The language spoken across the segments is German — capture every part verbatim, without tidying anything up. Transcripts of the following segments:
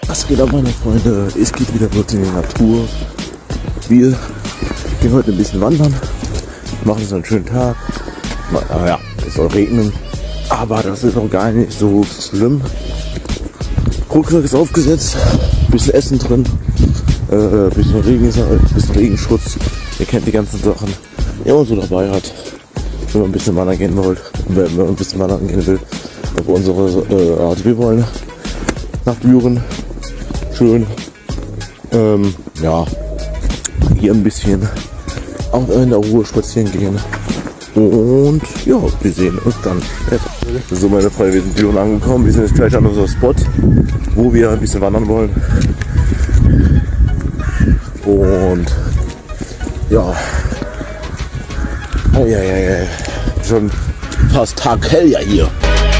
Was geht ab, meine Freunde? Es geht wieder zurück in die Natur. Wir gehen heute ein bisschen wandern, machen so einen schönen Tag. Naja, es soll regnen, aber das ist auch gar nicht so schlimm. Rucksack ist aufgesetzt, bisschen Essen drin, äh, bisschen, Regen, bisschen Regenschutz. Ihr kennt die ganzen Sachen, die man so dabei hat, wenn man ein bisschen wandern gehen wollt, wenn man ein bisschen wandern gehen will. Auf unsere äh, Art, wir wollen nach Büren, schön, ähm, ja, hier ein bisschen auch in der Ruhe spazieren gehen. Und ja, wir sehen uns dann. So, meine Freunde, wir sind in Büren angekommen. Wir sind jetzt gleich an unserem Spot, wo wir ein bisschen wandern wollen. Und ja, oh, ja, ja, ja, schon fast taghell ja hier.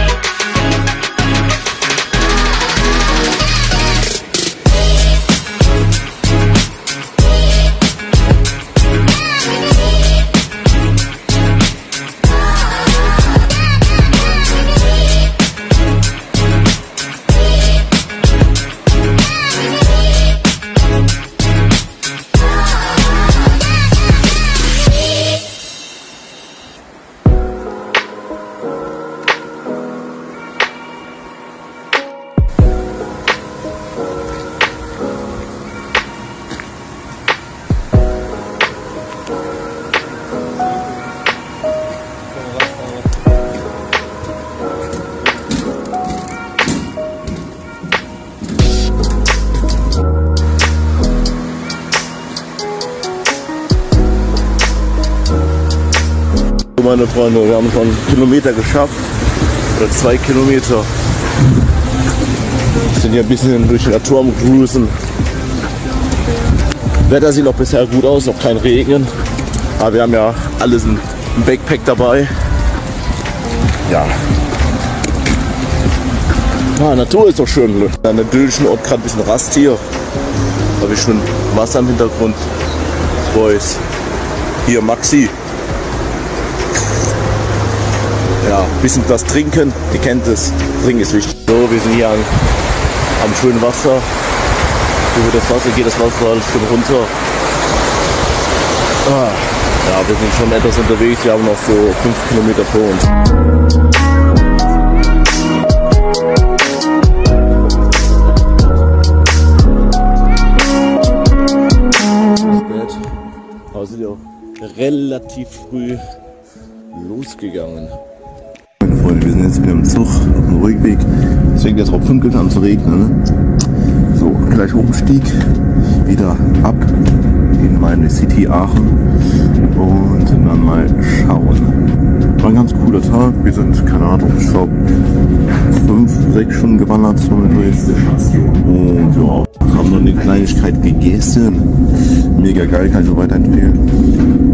Meine Freunde, wir haben schon einen Kilometer geschafft, oder zwei Kilometer. Wir sind hier ein bisschen durch die Natur am Cruisen. Wetter sieht noch bisher gut aus, noch kein Regen, aber wir haben ja alles im Backpack dabei. Ja, ja, Natur ist doch schön. An der idyllischen Ort gerade ein bisschen Rast hier, habe ich schon Wasser im Hintergrund. Boys, hier Maxi. Ja, ein bisschen was trinken, ihr kennt es, trinken ist wichtig. So, wir sind hier am, am schönen Wasser. Über das Wasser geht das Wasser alles schön runter. Ah, ja, wir sind schon etwas unterwegs, wir haben noch so fünf Kilometer vor uns. Aber sind ja auch relativ früh losgegangen. Wir sind jetzt wieder im Zug auf dem Rückweg. Es fängt jetzt drauf fünf an zu regnen. So, gleich Umstieg, wieder ab in meine City Aachen und dann mal schauen. War ein ganz cooler Tag. Wir sind, keine Ahnung, ich glaube fünf, sechs Stunden gewandert so mit und ja, haben noch eine Kleinigkeit gegessen. Mega geil, kann ich nur weiterempfehlen.